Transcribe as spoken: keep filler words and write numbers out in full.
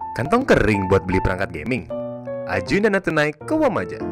Kantong kering buat beli perangkat gaming? Ajuin dana tunai ke Wamaja.